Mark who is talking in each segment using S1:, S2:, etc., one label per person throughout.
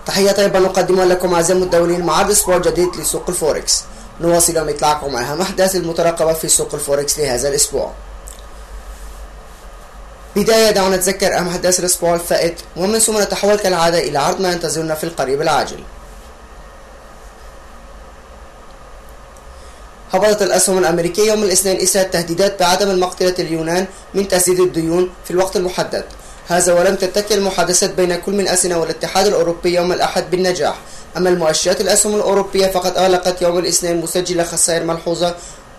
S1: تحية طيبة نقدمها لكم أعزائي المتداولين مع عرض أسبوع جديد لسوق الفوركس. نواصل يوم إطلاعكم على أهم الأحداث المترقبة في سوق الفوركس لهذا الأسبوع. بداية دعونا نتذكر أهم أحداث الأسبوع الفائت ومن ثم نتحول كالعادة إلى عرض ما ينتظرنا في القريب العاجل. هبطت الأسهم الأمريكية يوم الاثنين إثر التهديدات بعدم المقتلة اليونان من تسديد الديون في الوقت المحدد. هذا ولم تتكل المحادثات بين كل من أثينا والاتحاد الأوروبي يوم الأحد بالنجاح. أما المؤشرات الأسهم الأوروبية فقد أغلقت يوم الاثنين مسجلة خسائر ملحوظة.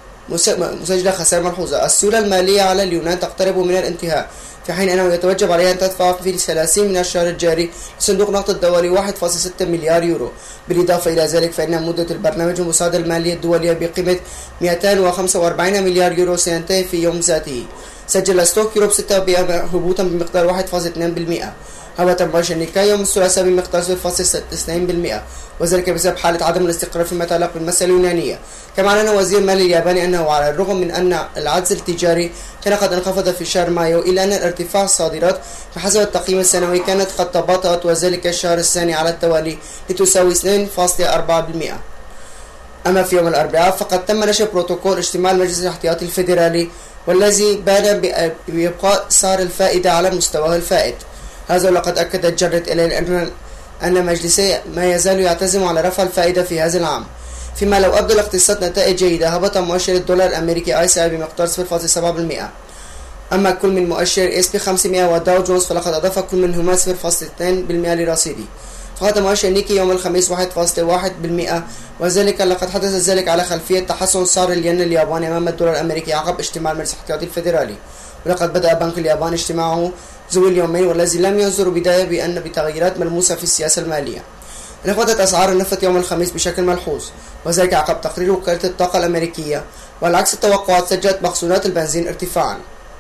S1: السيولة المالية على اليونان تقترب من الانتهاء، في حين أنه يتوجب عليها أن تدفع في 30 من الشهر الجاري لصندوق النقد الدولي 1.6 مليار يورو. بالإضافة إلى ذلك فإن مدة البرنامج المساعدة المالية الدولية بقيمة 245 مليار يورو سينتهي في يوم ذاته. سجل ستوك يوروب 6 هبوطا بمقدار 1.2%. هبط المؤشر نيكاي يوم الثلاثاء بمقدار 0.92%، وذلك بسبب حالة عدم الاستقرار فيما يتعلق بالمسألة اليونانية. كما أعلن وزير المال الياباني أنه على الرغم من أن العجز التجاري كان قد انخفض في شهر مايو، إلا أن ارتفاع الصادرات بحسب التقييم السنوي كانت قد تباطأت، وذلك الشهر الثاني على التوالي لتساوي 2.4%. أما في يوم الأربعاء فقد تم نشر بروتوكول اجتماع المجلس الاحتياطي الفيدرالي، والذي بان بإبقاء سعر الفائدة على مستواه الفائت. هذا لقد أكدت جرة إليه أن مجلسي ما يزال يعتزم على رفع الفائدة في هذا العام. فيما لو أبدى الاقتصاد نتائج جيدة هبط مؤشر الدولار الأمريكي ICI بمقدار 0.7%. أما كل من مؤشر SP 500 وداو جونز فلقد أضاف كل منهما 0.2% لرصيده. فقد مؤشر نيكي يوم الخميس 1.1%، وذلك لقد حدث ذلك على خلفية تحسن سعر الين الياباني أمام الدولار الأمريكي عقب اجتماع المجلس الاحتياطي الفيدرالي. ولقد بدأ بنك اليابان اجتماعه ذوي اليومين والذي لم ينظر بداية بأن بتغييرات ملموسة في السياسة المالية. انخفضت أسعار النفط يوم الخميس بشكل ملحوظ، وذلك عقب تقرير وكالة الطاقة الأمريكية، وعلى عكس التوقعات سجلت مخزونات البنزين ارتفاعا.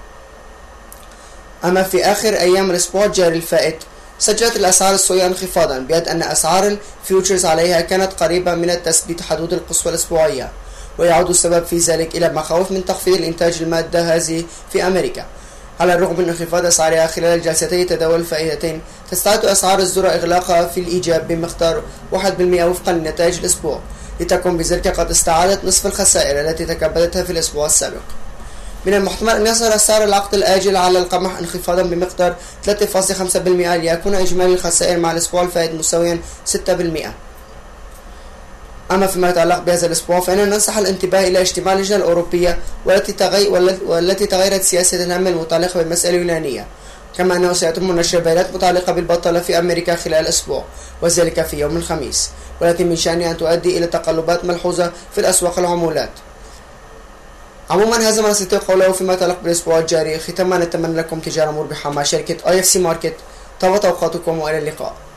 S1: أما في آخر أيام الأسبوع الجاري الفائت سجلت الأسعار الصويا انخفاضا، بيد أن أسعار الفيوتشرز عليها كانت قريبة من تثبيت حدود القصوى الأسبوعية، ويعود السبب في ذلك إلى مخاوف من تخفيض الإنتاج المادة هذه في أمريكا. على الرغم من انخفاض أسعارها خلال الجلستي تداول الفائدتين، تستعد أسعار الذرة إغلاقها في الإيجاب بمقدار 1% وفقا لنتائج الأسبوع، لتكون بذلك قد استعادت نصف الخسائر التي تكبدتها في الأسبوع السابق. من المحتمل أن يصل سعر العقد الآجل على القمح انخفاضا بمقدار 3.5% ليكون إجمالي الخسائر مع الأسبوع الفائت مساويا 6%. أما فيما يتعلق بهذا الأسبوع فإننا ننصح الانتباه إلى اجتماع اللجنة الأوروبية والتي تغيرت سياسة الهم المتعلقة بالمسألة اليونانية، كما أنه سيتم نشر بيانات متعلقة بالبطالة في أمريكا خلال الأسبوع، وذلك في يوم الخميس، والتي من شأنها أن تؤدي إلى تقلبات ملحوظة في الأسواق العمولات. عموما هذا ما نستطيع قوله فيما يتعلق بالأسبوع الجاري. ختاما نتمنى لكم تجارة مربحة مع شركة IFC ماركت. طابت أوقاتكم وإلى اللقاء.